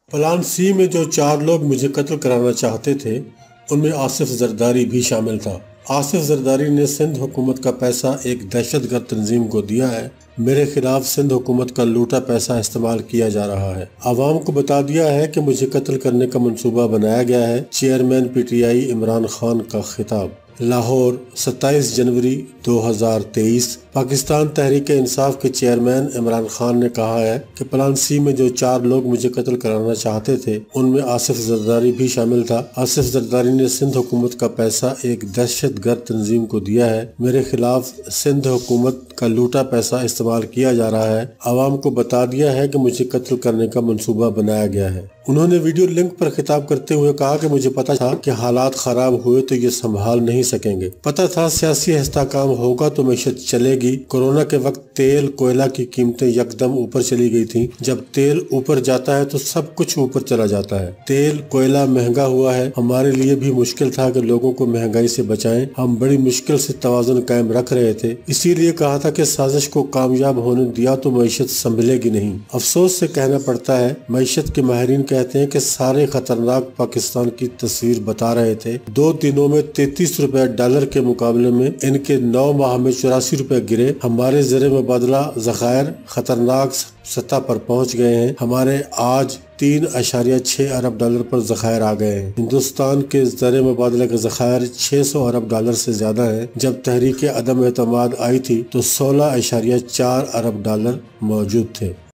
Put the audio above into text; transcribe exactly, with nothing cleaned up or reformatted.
Plan سی میں جو چار لوگ مجھے قتل کرانا چاہتے تھے ان میں آصف زرداری بھی شامل تھا۔ آصف زرداری نے سندھ حکومت کا پیسہ ایک دہشت گرد تنظیم کو دیا ہے۔ میرے خلاف سندھ حکومت کا لوٹا پیسہ استعمال کیا جا رہا ہے۔ عوام کو بتا دیا ہے کہ مجھے قتل کرنے کا منصوبہ بنایا گیا ہے۔ Chairman P T I Imran Khan کا خطاب۔ لاہور، ستائیس جنوری دو ہزار تیئیس۔ پاکستان تحریک انصاف کے چیئرمین عمران خان نے کہا ہے کہ پلان سی میں جو چار لوگ مجھے قتل کرانا چاہتے تھے ان میں آصف زرداری بھی شامل تھا۔ آصف زرداری نے سندھ حکومت کا پیسہ ایک دہشت گرد تنظیم کو دیا ہے۔ میرے خلاف سندھ حکومت کا لوٹا پیسہ استعمال کیا جا رہا ہے۔ عوام کو بتا دیا ہے کہ مجھے قتل کرنے کا منصوبہ بنایا گیا ہے۔ انہوں نے ویڈیو لنک پر خطاب کرتے ہوئے کہا کہ مجھے پتا تھا کہ حالات خراب ہوئے تو یہ سنبھال نہیں سکیں گے۔ پتا تھا سیاسی استحکام ہوگا تو معیشت چلے گی۔ کورونا کے وقت تیل کوئلہ کی قیمتیں یکدم اوپر چلی گئی تھیں۔ جب تیل اوپر جاتا ہے تو سب کچھ اوپر چلا جاتا ہے۔ تیل کوئلہ مہنگا ہوا ہے۔ ہمارے لیے بھی مشکل تھا کہ لوگوں کو مہنگائی سے بچائیں۔ ہم بڑی مشکل سے توازن قائم رکھ رہے تھے۔ اسی لیے کہا تھا کہ سازش کو کامیاب ہونے دیا تو معیشت سنبھلے گی نہیں۔ افسوس سے کہنا پڑتا ہے معیشت کے ماہرین کہتے ہیں کہ سارے خطرناک پاکستان کی تصویر بتا رہے تھے۔ دو دنوں میں تینتیس روپے ڈالر کے مقابلے میں ان کے نو ماہ میں چوراسی روپے گرے۔ ہمارے زر مبادلہ ذخائر خطرناک سطح پر پہنچ گئے ہیں۔ ہمارے آج تین اشاریہ چھ ارب ڈالر پر ذخائر آ گئے ہیں۔ ہندوستان کے زر مبادلہ کے ذخائر چھ سو ارب ڈالر سے زیادہ ہیں۔ جب تحریک عدم اعتماد آئی تھی تو سولہ اشاریہ چار ارب ڈالر موجود تھے۔